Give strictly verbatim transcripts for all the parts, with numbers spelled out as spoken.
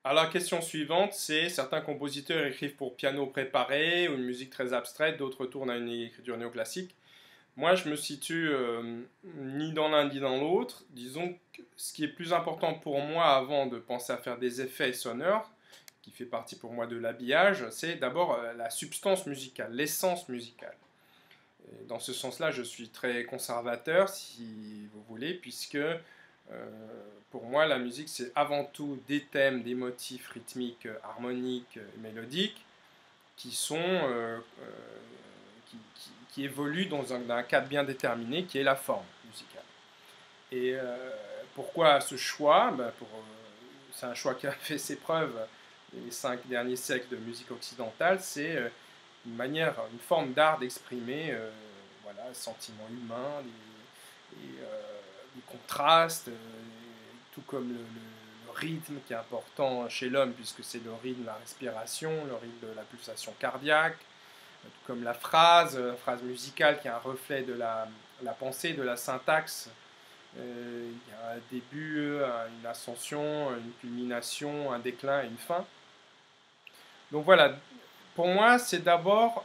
Alors la question suivante, c'est certains compositeurs écrivent pour piano préparé ou une musique très abstraite, d'autres tournent à une écriture néoclassique. Moi, je me situe euh, ni dans l'un ni dans l'autre. Disons que ce qui est plus important pour moi avant de penser à faire des effets sonores, qui fait partie pour moi de l'habillage, c'est d'abord euh, la substance musicale, l'essence musicale. Et dans ce sens-là, je suis très conservateur, si vous voulez, puisque euh, pour moi, la musique, c'est avant tout des thèmes, des motifs rythmiques, harmoniques et mélodiques qui sont euh, euh, qui, qui, qui, évoluent dans un, un cadre bien déterminé, qui est la forme musicale. Et euh, pourquoi ce choix? Ben pour, euh, C'est un choix qui a fait ses preuves les cinq derniers siècles de musique occidentale. C'est euh, une manière, une forme d'art d'exprimer euh, voilà, les sentiments humains, les, les, euh, les contrastes, euh, tout comme le, le, le, rythme qui est important chez l'homme, puisque c'est le rythme de la respiration, le rythme de la pulsation cardiaque, tout comme la phrase, la phrase musicale qui est un reflet de la, la pensée, de la syntaxe. Euh, il y a un début, une ascension, une culmination, un déclin et une fin. Donc voilà, pour moi, c'est d'abord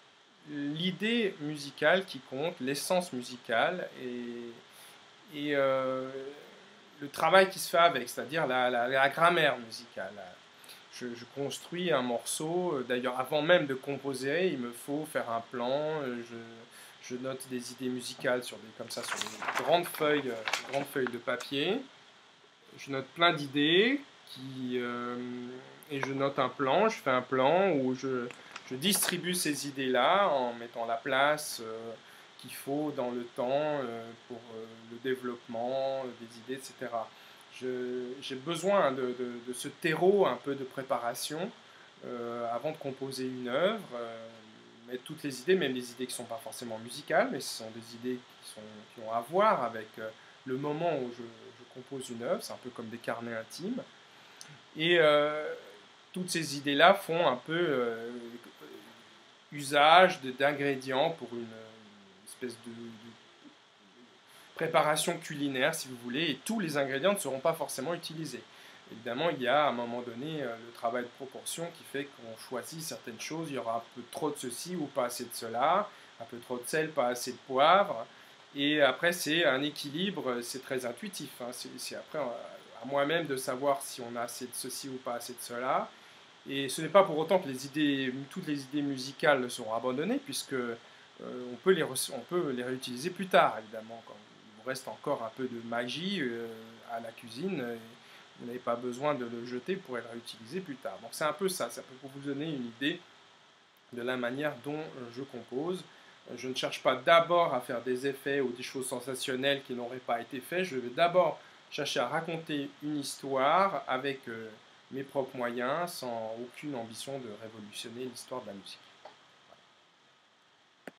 l'idée musicale qui compte, l'essence musicale et, et euh, le travail qui se fait avec, c'est-à-dire la, la, la, grammaire musicale. Je, je, construis un morceau, d'ailleurs avant même de composer, il me faut faire un plan, je, je note des idées musicales sur des, comme ça, sur des grandes feuilles, grandes feuilles de papier. Je note plein d'idées qui, euh, et je note un plan, je fais un plan où je, je distribue ces idées-là en mettant la place euh, qu'il faut dans le temps euh, pour euh, le développement des idées, et cetera. J'ai besoin de, de, de, ce terreau un peu de préparation euh, avant de composer une œuvre, euh, mettre toutes les idées, même les idées qui ne sont pas forcément musicales, mais ce sont des idées qui, sont, qui ont à voir avec euh, le moment où je, je compose une œuvre, c'est un peu comme des carnets intimes. Et euh, toutes ces idées-là font un peu euh, usage d'ingrédients pour une, une espèce de, de préparation culinaire, si vous voulez, et tous les ingrédients ne seront pas forcément utilisés. Évidemment, il y a à un moment donné euh, le travail de proportion qui fait qu'on choisit certaines choses. Il y aura un peu trop de ceci ou pas assez de cela, un peu trop de sel, pas assez de poivre. Et après, c'est un équilibre, c'est très intuitif. Hein. C'est après à moi-même de savoir si on a assez de ceci ou pas assez de cela. Et ce n'est pas pour autant que les idées, toutes les idées musicales seront abandonnées, puisque euh, on, peut les, on peut les réutiliser plus tard, évidemment. Quand il vous reste encore un peu de magie euh, à la cuisine, et vous n'avez pas besoin de le jeter pour le réutiliser plus tard. Donc c'est un peu ça, ça peut vous donner une idée de la manière dont je compose. Je ne cherche pas d'abord à faire des effets ou des choses sensationnelles qui n'auraient pas été faites. Je vais d'abord chercher à raconter une histoire avec euh, mes propres moyens, sans aucune ambition de révolutionner l'histoire de la musique.